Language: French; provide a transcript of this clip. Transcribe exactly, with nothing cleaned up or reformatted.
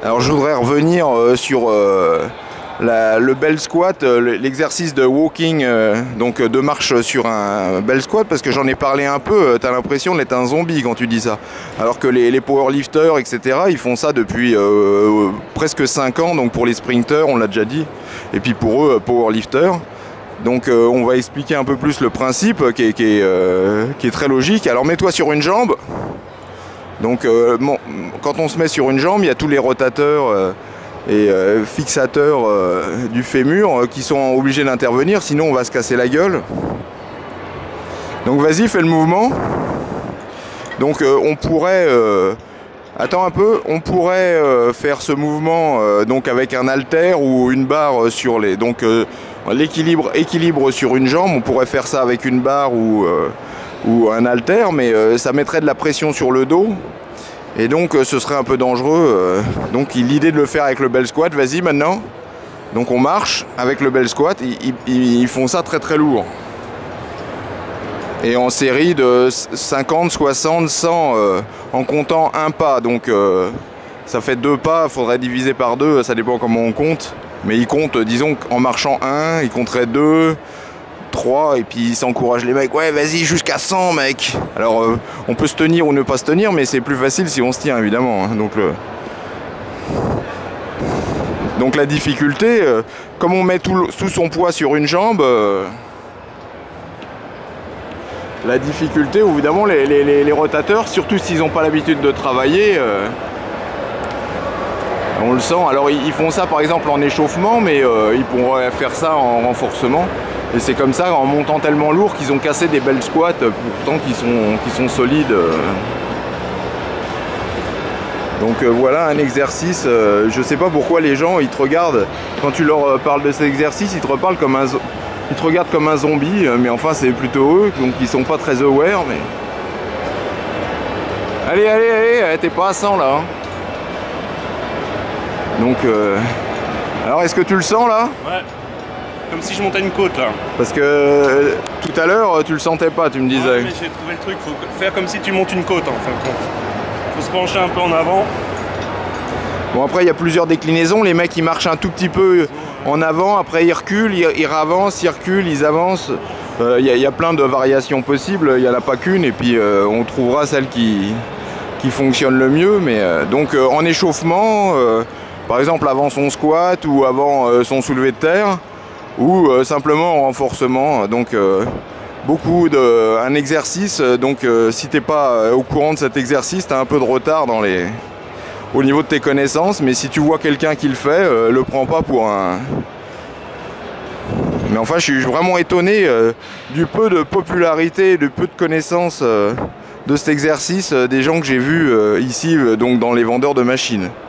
Alors je voudrais revenir euh, sur euh, la, le bell squat, euh, l'exercice de walking, euh, donc de marche sur un bell squat, parce que j'en ai parlé un peu, tu as l'impression d'être un zombie quand tu dis ça. Alors que les, les powerlifters, et cetera, ils font ça depuis euh, presque cinq ans, donc pour les sprinters, on l'a déjà dit, et puis pour eux, powerlifters. Donc euh, on va expliquer un peu plus le principe qui est, qui est, euh, qui est très logique. Alors mets-toi sur une jambe. Donc euh, bon, quand on se met sur une jambe, il y a tous les rotateurs euh, et euh, fixateurs euh, du fémur euh, qui sont obligés d'intervenir, sinon on va se casser la gueule. Donc vas-y, fais le mouvement. Donc euh, on pourrait... Euh, attends un peu, on pourrait euh, faire ce mouvement euh, donc avec un haltère ou une barre sur les... Donc euh, l'équilibre équilibre sur une jambe, on pourrait faire ça avec une barre ou... Euh, ou un haltère, mais euh, ça mettrait de la pression sur le dos et donc euh, ce serait un peu dangereux. Euh, donc l'idée de le faire avec le bell squat, vas-y maintenant. Donc on marche avec le bell squat, ils, ils, ils font ça très très lourd. Et en série de cinquante, soixante, cent euh, en comptant un pas. Donc euh, ça fait deux pas, il faudrait diviser par deux, ça dépend comment on compte. Mais ils comptent, disons qu'en marchant un, ils compteraient deux, trois, et puis ils s'encouragent les mecs, ouais vas-y jusqu'à cent mec. Alors euh, on peut se tenir ou ne pas se tenir, mais c'est plus facile si on se tient évidemment, hein. Donc, le... Donc la difficulté, euh, comme on met tout, le... tout son poids sur une jambe, euh... la difficulté évidemment les, les, les, les rotateurs, surtout s'ils n'ont pas l'habitude de travailler, euh... on le sent. Alors ils font ça par exemple en échauffement, mais euh, ils pourraient faire ça en renforcement. Et c'est comme ça, en montant tellement lourd, qu'ils ont cassé des belles squats, pourtant qui sont, qui sont solides. Donc euh, voilà un exercice, euh, je sais pas pourquoi les gens, ils te regardent, quand tu leur parles de cet exercice, ils te reparlent comme un, ils te regardent comme un zombie, mais enfin c'est plutôt eux, donc ils sont pas très aware, mais... Allez, allez, allez, t'es pas à cent là. Hein. Donc, euh... alors est-ce que tu le sens là? Ouais. Comme si je montais une côte là. Parce que euh, tout à l'heure tu le sentais pas, tu me disais. Ouais, mais j'ai trouvé le truc, faut faire comme si tu montes une côte en fin de compte. Faut se pencher un peu en avant. Bon après il y a plusieurs déclinaisons, les mecs ils marchent un tout petit peu en avant, après ils reculent, ils, ils avancent, ils reculent, ils avancent. Il euh, y, y a plein de variations possibles, il n'y en a pas qu'une et puis euh, on trouvera celle qui, qui fonctionne le mieux. Mais euh, donc euh, en échauffement, euh, par exemple avant son squat ou avant euh, son soulevé de terre, ou euh, simplement en renforcement, donc euh, beaucoup de un exercice, donc euh, si t'es pas euh, au courant de cet exercice, t'as un peu de retard dans les au niveau de tes connaissances, mais si tu vois quelqu'un qui le fait, euh, le prends pas pour un... Mais enfin je suis vraiment étonné euh, du peu de popularité, du peu de connaissances euh, de cet exercice euh, des gens que j'ai vus euh, ici, euh, donc dans les vendeurs de machines.